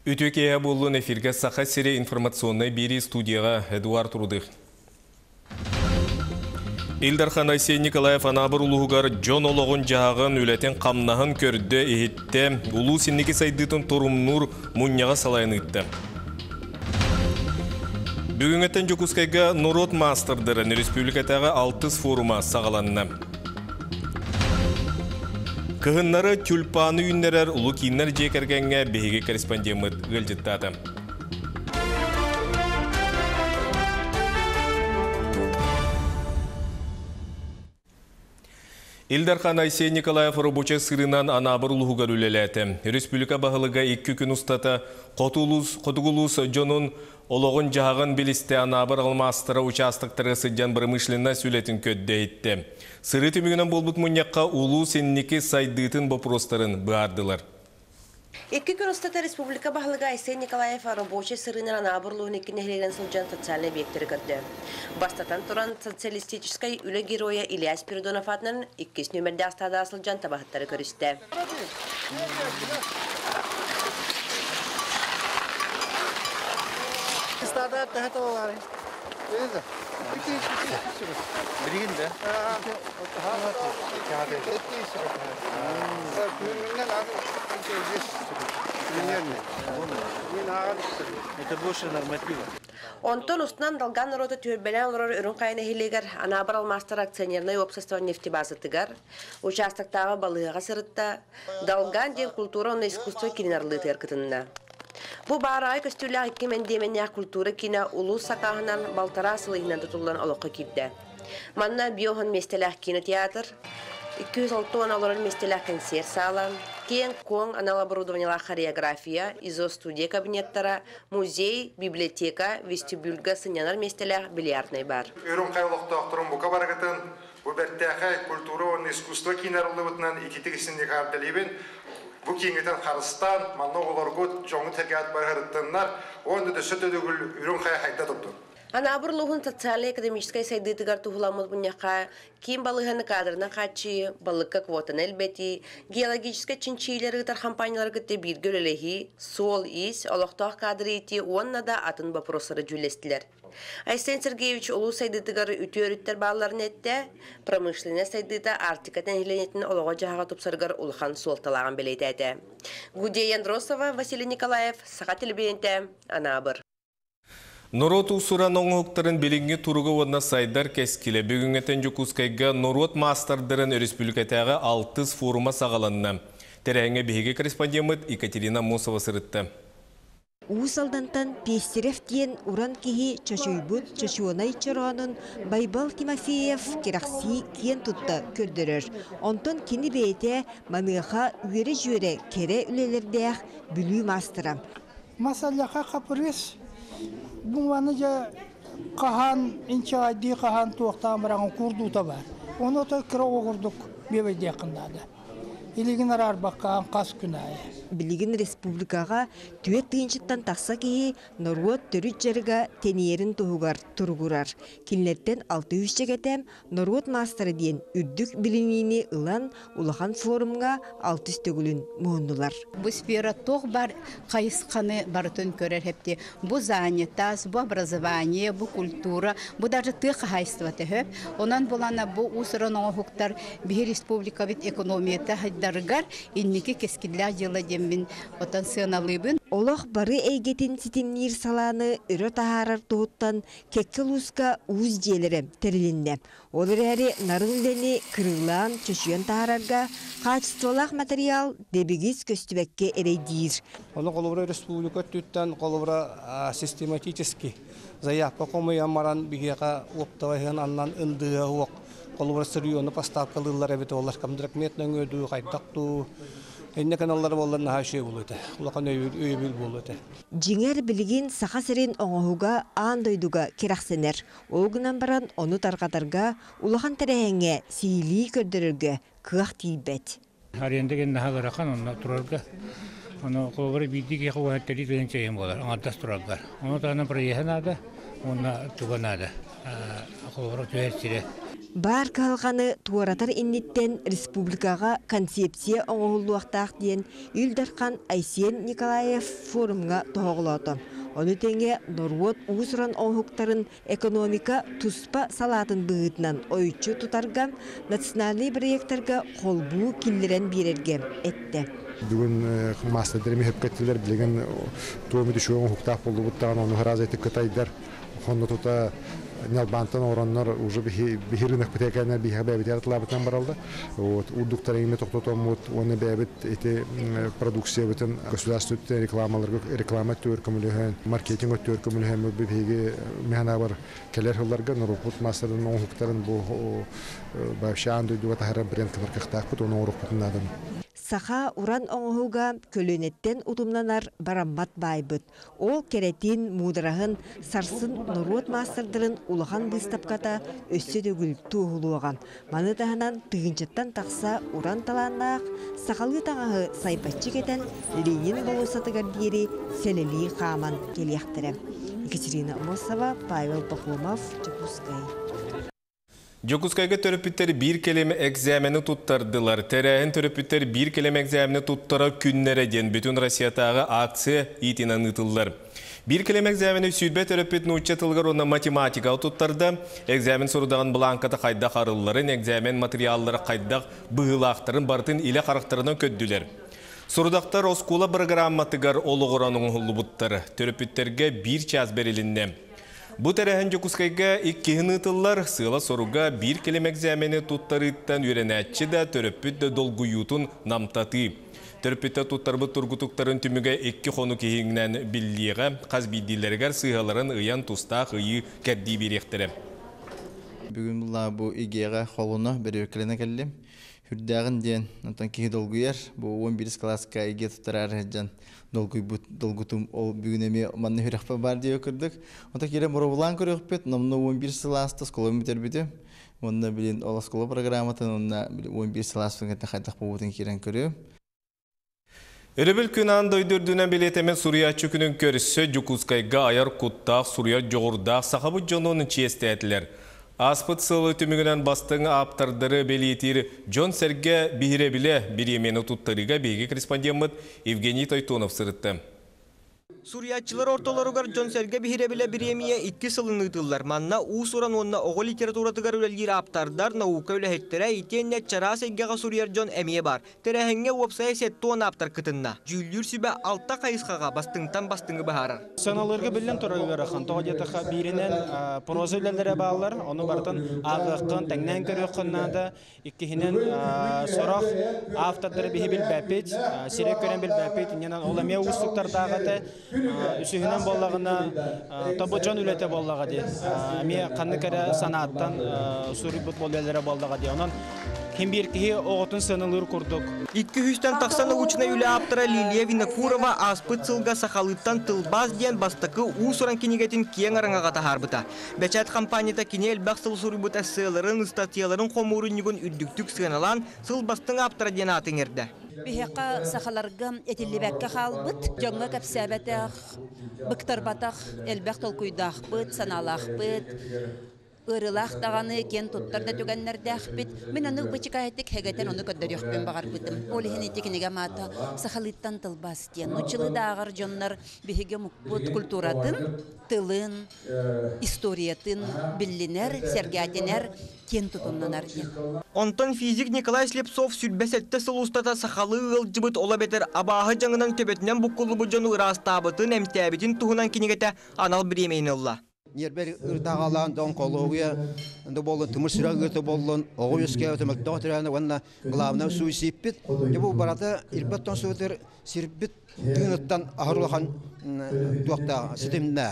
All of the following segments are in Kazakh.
Үтөкея болуын эфирге сақа сере информационный бери студияға Эдуард Рудых. Илдархан Айсей Николаев анабыр улуғығар Джон олығын жағын үлетен қамнағын көрді ехетті улу сеннеке сайдытын Торумнур мұнняға салайын үтті. Бүгінгеттен Жокускайға Норот Мастердырын республикатағы 6 форума сағаланына. Кығынлары тюльпаны үйінлерер ұлы кейінлер жекергенге бейге корреспондемет ғылжыттады. Илдархан Айсей Николаев рабочий сырынан анабыр ұлығығар үлеләті. Республика бағылыға 2 күн ұстата Қотуғылус Джонун олығын жағын білісті анабыр алмастыра участықтары сыджан бірмішліна сүлетін көдді етті. Сыры түмігінен болбут мұньяққа улу сеннеке сайдытын бопростарын бұғардылар. 2 күн ұстата Республика бағылыға Айсей Николаев рабочий сырынан анабырлығын екінігілеген сылжан социальный объекттері көрді. Бастатан тұран социалистической үлі героя Илья Спиридонов атынан 2 нөмірді астада сылжан табақыттары көрісті. Онтон устынан далган народы түрбелен олар үрін қайны хилегер анабыр алмастыр акционерный общество нефтебазытыгар, участоктағы балыға сырытта, далган ден культура на искусство кинарлы теркітінна. Бу барай көстүлі әккемен демене культура кина улу сақағынан балтара сылығынан тұтылған олыққа кипді. Манна биохан местелях кинотеатр, 206 оларын местелях концерт салан, кен кон аналоборудованиялар хореография, изо-студия кабинеттара, музей, библиотека, вестибюльга сынянар местелях бильярдный бар. Өрін қайлықты ақтырын бұқа барағытын, бұл бәрттәқі культура, искусство кинарылы бұтынан икетігісінде қабдалебен, бұл кеңгетен Қарыстан, манна оларғыт, жоңы тәргәт барғырыттынлар, оны да сөті дөгіл өрін қай қайда тұпты. Анабырлығын социально-экономической сайдытыгар тухуламыз бұньяқа кем балығаны кадрына қатшы, балыққа квотаны әлбәті, геологическай чинчилері ғытар компаниялар ғытты бір гөлелігі, сол ис, олықтақ кадры еті, онына да атын бапросары жүлестілер. Айсен Сергеевич олу сайдытыгар үтіөріттер балаларын әтті, промышлене сайдыта артикатын әйленетін олығы жағаға тұпсарғар ұлыған солталаған білейті әді. Гудия Яндросова, Василий Николаев, Сақа телебейінті, Анабыр. Норот усуран оңуқтарын беліңге тұрғы одна сайдар кәскілі. Бүгінгетен Жокускайға Норот Мастердырын республикатағы 6 форума сағаланына. Тәрәңе бейге корреспондемет Екатерина Мосова сырытты. Усалдантан Пестерев тен уран кеги чашуйбут чашуанай чаранын Байбал Тимофеев керақси кен тұтта көрдірір. Онтон кені бейте маныға үйері жүйері кере үлелердеяқ бүлі мастыра. Масалақа қапырес бұңваны жа қахан, инчайди қахан туақтан бірағын күрдута бар. Оны той кіра оғырдық бебейде қындады. Илигин арбаққан қас күнайы. Билигин республикаға түйет тыйыншыттан тақса кейі Норвот түріт жарыға тенерін тұғығар тұрғырар. Келнеттен 600 жегетем Норвот мастері дейін үрдік білінейіне ұлан ұлахан форумға 600 төгілін мұғындылар. Бұ сфера тоқ бар қайысқаны барытын көрер хепте. Бұ занятас, бұ образование, бұ культура, бұ даже тық хайстваты хөп. Онан болана бұ ұсырын оғықтар бір республика бит экономията даргар инники кескилля жылы дембин потенциалыбын. Олох бары эйгетин ситимнир саланы өрө тахарар туһуттан кеккелуска уз желери терилинне. Олар әри нарылдени кырылан чөшүйен тахарарга качестволах материал дебигиз көстүбекке эрейдир. Оны колубра республика түттен колубра систематически заявка комуя маран бигека оптавайын аннан ындыга уок. Колубра сырыйоны поставкалылар эбит олар камдырак метнен өдүү кайтактуу. Энне каналлар болларына хаши болуты. Улақан өйбіл болуты. Жиңер білген сақа сірен оңығуға андойдуға керақсенер. Оғынан баран оны тарғадарга улақан тәрәңе сейлі көрдірірге күйақ дейбет. Арендеген нағаларақан онына тұрарга. Оны қолбары бейдік еқі уәттері деген чайын болар. Аңардас тұрарғар. Оны тағынан бір ехен ады, оны туған ады. Қолбары түйәстері. Бар калғаны туаратар инниттен республикаға концепция оңғылуақтақ дейін Үлдархан Айсен Николаев форумға тоғылады. Оны теңе Норвот ұғысыран оңғықтарын экономика туспа салатын бұғытынан ойчу тұтарға национальный проекттарға қолбу киллерен берерге етті. Бүгін мастадырымы хөпкеттілер білген туымы düşüğün оңғықтақ болу бұттаған оны ғыраз етік күтайдар. Қонды тұта Нелбантан ораннар уже бихиринах путеканер бихабебитер тлабытан баралды. Вот удуктар имя тоқтотомут, оны бебит эти продукция битен государственные реклама төркөмүлөһөн, маркетинг төркөмүлөһөн бибиги механабар келер хылларга нурупут масырын оңуктарын бу башанды дуатахара брендтер кыктакпыт, оны орукпутун адам. Саха уран оңғуға көлөнеттен утумнанар бараммат байбыт. Ол керетин мудырағын сарсын нұруот мастырдырын улахан бұстапқата өссі дөгіл туғылуған. Маны тағынан тығынчаттан тақса уран таланнақ сақалы таңағы сайпатчы кетен Ленин болусатығар дері селели қаман келияқтыры. Екатерина Мосова, Павел Пахомов, Чекускай. Жокускайга төрөпүттер бир келеме экзамени туттардылар. Терәһин төрөпүттер бир келеме экзамени туттара күннәре ден бүтүн Россиятагы акция итинен ытыллар. Бир келеме экзамени сүрбе төрөпүт нучча тылгар онна математика туттарда. Экзамен сурдаган бланката кайда карылларын, экзамен материаллары кайда быылактарын бартын иле карактарынан көддүлөр. Сурдактар оскула программатыгар ологоранын хуллубуттар. Төрөпүттерге 1 час берилинде. Бу тәрәһен Жокускайга 2 ытыллар сыла соруга 1 келем экзамени туттарыттан үйренәтчі да төрөппүт да долгуютун намтаты. Төрөппүттә туттарбы тургутуктарын түмүгә 2 хону киһиңнән биллиге казбидиләргә сыгаларын ыян тустак ыйы кәдди биректәре. Бүгүн бу игега холуна береклене келдим. Хүрдәгән ден онтан ки долгуяр бу 11 класска иге туттарар җан долгутум ол бүгүнеме манны хөрәхпә бар дип күрдек. Онта кире мурулан көрөппет, намны 11 класста школаны битербиде. Онда билен ол школа программатын онда 11 класска тахадак бутын кирен көрө. Өрөбүл күнан дойдурдуна билетеме Сурия чүкүнүн көрүсө Жокускайга аяр куттак Сурия жогурдак сахабы жонунун чиестетилер. Аспыт сылы түмігінен бастың аптардары белетир Джон Серге бихиребіле биремені туттарыға бейгі корреспондент Евгений Тойтонов сырытты. Суриятчылар ортоларыгар Джон Серге бихиребіле биремие 2 сылын ұтылар. Манна уусуран онна оғы литературатыгар өлелгер аптардар наука өләхеттері итенне чара сегеға Сурияр Джон әмие бар. Терәхенге уапсая сетті он аптар кытынна. Жүлдүр сүбе алта қайысқаға бастыңтан бастыңы бағарар. Саналырғы білін тұрығыр қан тоғадетіға бирінен проза өлелері бағалар. Оны бартын ағықын, тәңнен көрі қыннады. Иккихінен сұрақ автардары бейбіл бәпет, сирек көрен біл бәпет. Иненен оламия ұстықтардағыты. Үсігінен боллағына табыджан үлеті боллаға де. Әме қанны кәрі санаттан сұри бұтбол әлері боллаға де. Онан кем бір кейі оғытын сынылыр күрдік. 200-тен тақсаны учына үлі аптыра Лилия Винокурова аспыт сылға сақалыттан тылбаз ден бастықы ұсыран кенегетін кең араңаға тахарбыта. Бәчәт компанията кене әлбәқ сыл сұри бұт әсселерін, статияларын қомурын нүгін үрдіктік сығаналан сыл бастың аптыра ден атын ерді. Бихеқа сақаларға етілібәкке қалбыт, жоңға кәпсәбәтәқ, бұқтарбатақ, әлбәқ толкуйдақ бұт, саналақ бұт, ырылақ тағаны кен тұттарда түгеннердәқ бұт. Мен оны бұчықайеттік хәгәтен оны көддер өкпен бағар бұтым. Олі хенетекінеге мата сақалыттан тылбас ден. Нучылы дағар жонлар бихеге мұқпыт культуратын, тылын, историятын білінер, сәргәтенер, кен тұтыннанар ден. Онтон физик Николай Слепцов сүрбәсетті сылустата сақалы ылжыбыт ола бетер абағы жаңынан төбетінен бұққылы бұджону ырастабытын әмтәбетін тұғынан кенегеті анал біремейін ұлла. Нербер ыртағалан онкология болын тымыр сүрәк ырты болын оғы өске өтімік доғытыраны онна главна суисиппит. Бұл барата ирбаттан сөйтер сирбит күнеттан ағырлақан дуақта системіне.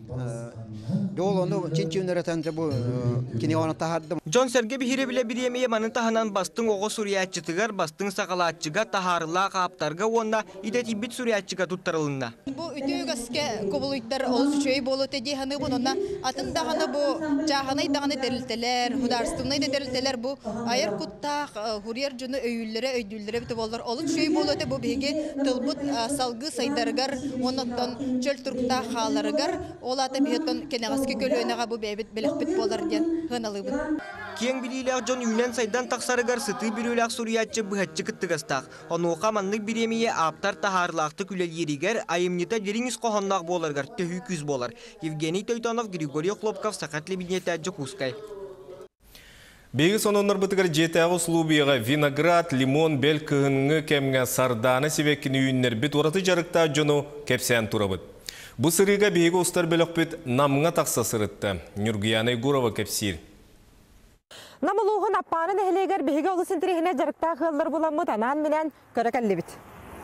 Джон Серге бихиребіле биремeye манын таханан бастың оғы суриятчытыгар, бастың сақалатчыға тахарыла қаптарға онна идети бит суриятчыға туттарылынна. Бұл үтігіске көбілуйттар олыс үшөй болу тәде ханы бұнына атындағаны бұл жағаны идағаны дәрілтелер, хударстымны дәрілтелер бұл айыр құттақ, хурьер жүні өйілері, өйділері біті болар. Олыс үшөй болу тә бұл беге тылбұт салғы сайдарығар, онықтан чөл тұрқта қаларығар, олата биһеттен кенегаски көлөнага бу бебит белекпит болар ден хыналыбын. Кең билилер Джон Юнен сайдан таксарыгар сыты бирүләк суриятчы быһатчы кыттыгастак. Онука маннык биремие аптар тахарлакты күлел еригер айымнита деринис кохоннак боларгар төһү күз болар. Евгений Тойтонов, Григорий Хлопков, Сакатли Бинета, Джокускай. Беги сононнор бытыгар жетағы слубияға виноград, лимон, бел кыһынғы кемге сарданы себеккini үйіннер бит ораты жарықта жону кепсен турабыт. Бу сырыга беги устар белок бит намыңа тақса сырытты. Нюргияны Гурова кепсир. Намылуғын аппанын әхелегер беги олы сентерехіне жарықта қылдар буламыт анан менен көрекәлі бит.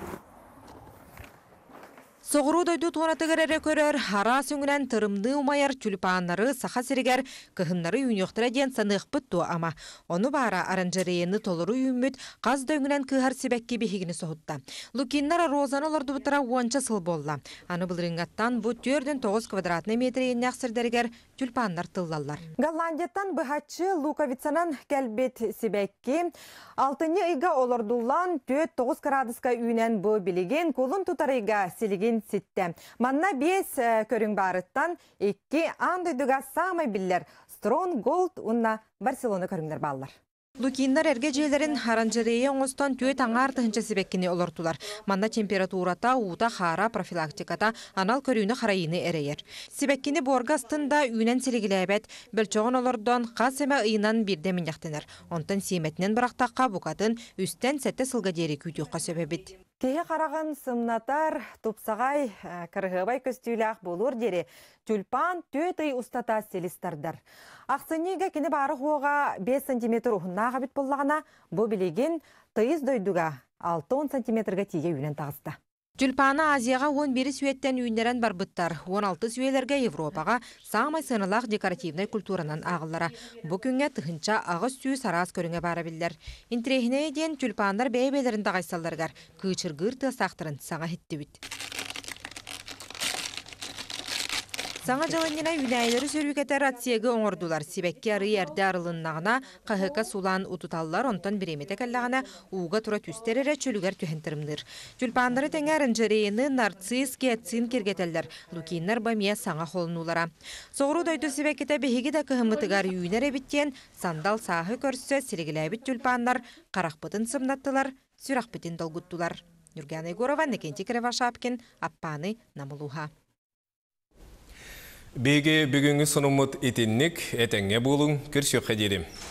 Соғыру дойду туғанатығыр әрі көрер, хара сөңінен тұрымды умайар тюльпаннары саха сиригер кыһыннары үйнеқтіра ден санық бұтту ама. Оны бара аранжарейіні толыру үйміт қаз дөңінен кыһар себекке бехігіні соғытта. Лукиннара розаны оларды бұтыра уанча сыл болла. Аны бұлырыңаттан бұ 4-9 квадратны метрейін әқсірдергер тюльпаннар тыллалар. Голландияттан бұхатчы Луковицанан кәлбет себекке 6-ны үйга олардулан 4-9 градуска үйнен бұ білеген кулын тұтарыйга селеген ситте. Манна 5 көрің барыттан 2 андойдуга самай биллер Strong Gold унна Барселона көріңдер баллар. Лукиннар әрге жейлерін харанжарея оңыстан төт аңар тұхынча себеккіне олортулар. Манна температурата, ута, хара, профилактиката, анал көріні харайыны әрейер. Себеккені боргастында үйнен селегіләбет, бөлчоғын олордан қасыма ыйынан бірде міняқтенер. Онтан семетінен бірақтаққа бұқатын үстен сәтті сылға дері күйдіққа сөбебет. Кейі қараған сымнатар, тупсағай, кірғыбай көстүйләқ болур дері, тюльпан төт үй ұстата стилистардар. Ақсынеге кені бары қоға 5 см ұғыннаға бит болағына, бұл білеген тыйыз дойдуға 6-10 см тиге үйнен тағысты. Тюльпаны Азияға 11 сүйеттен үйіндерін бар бұттар, 16 сүйелерге Европаға самай сынылақ декоративный культуранан ағылара. Бұл күнге тұхынча ағыз сүй сарас көріңе бары білдер. Интерехіне ден тюльпандар бәйбелерін тағайсалдарғар, күчіргір тұсақтырын саңа хетті бүт. Саңа жаланына үйнәйлері сөрвекетер атсиегі оңырдулар. Себекке ары әрді арылыннағына қағықа сулан ұтуталылар онтан біремете кәллағына уға тұра түстерері чөлігер түхентірімдір. Тюльпандары тәңәрін жарейіні нарцисс кеәтсін кергетелдер. Лукиннар бамия саңа қолынулара. Соғыру дойду себеккеті бігігі да кығымытығар үйінер әбіттен сандал сағы көрсі селегіләбіт тюльпаннар қарақпытын сымнаттылар, сүрақпытын долгуттулар. Нюргияна Егорова, Некенти Кривашапкин, Аппаны, Намылуха. Беге бүгінгі сонымыт етіннік әтәңе болың көрсек қадерім.